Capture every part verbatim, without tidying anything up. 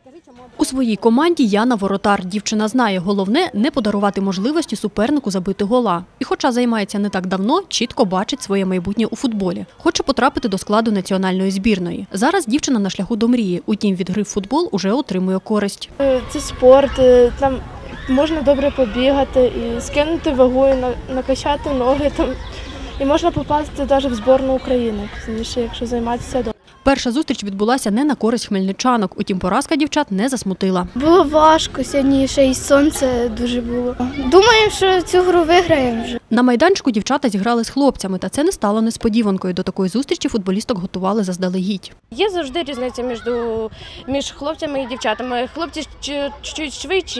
У своїй команді Яна Воротар. Дівчина знає, головне – не подарувати можливості супернику забити гола. І хоча займається не так давно, чітко бачить своє майбутнє у футболі. Хоче потрапити до складу національної збірної. Зараз дівчина на шляху до мрії. Утім, від гри в футбол уже отримує користь. Це спорт, там можна добре побігати і скинути вагу, і накачати ноги. Там. І можна попасти навіть в збірну України, пізніше, якщо займатися добре. Перша зустріч відбулася не на користь хмельничанок, утім поразка дівчат не засмутила. Було важко, сьогодні ще й сонце дуже було. Думаємо, що цю гру виграємо вже. На майданчику дівчата зіграли з хлопцями, та це не стало несподіванкою. До такої зустрічі футболісток готували заздалегідь. Є завжди різниця між, між хлопцями і дівчатами. Хлопці чуть швидші,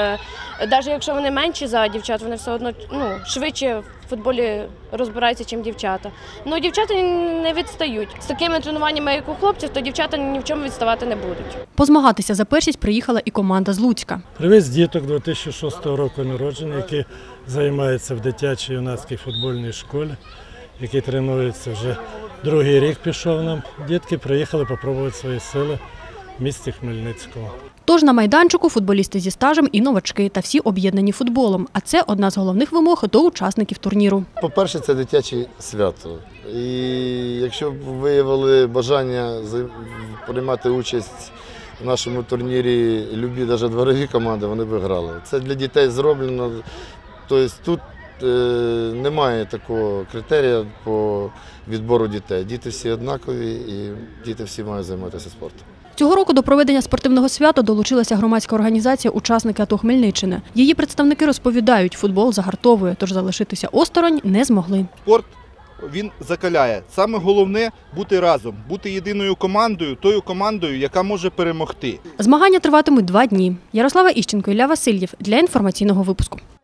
навіть якщо вони менші за дівчат, вони все одно ну, швидше в футболі розбираються, ніж дівчата. Ну, дівчата не відстають. З такими тренуваннями, як у хлопців, то дівчата ні в чому відставати не будуть. Позмагатися за першість приїхала і команда з Луцька. Привіз діток дві тисячі шостого року народження, які займаються в дитячій юнацькій футбольній школі, які тренуються вже другий рік пішов нам. Дітки приїхали спробувати свої сили в місті Хмельницькому. Тож на майданчику футболісти зі стажем і новачки, та всі об'єднані футболом. А це одна з головних вимог до учасників турніру. По-перше, це дитяче свято. І якщо б виявили бажання приймати участь в нашому турнірі любі, навіть дворові команди, вони б грали. Це для дітей зроблено. Тобто тут е, немає такого критерія по відбору дітей. Діти всі однакові і діти всі мають займатися спортом. Цього року до проведення спортивного свята долучилася громадська організація «Учасники АТО Хмельниччини». Її представники розповідають, футбол загартовує, тож залишитися осторонь не змогли. Спорт, він закаляє. Саме головне – бути разом, бути єдиною командою, тою командою, яка може перемогти. Змагання триватимуть два дні. Ярослава Іщенко, Ілля Васильєв для інформаційного випуску.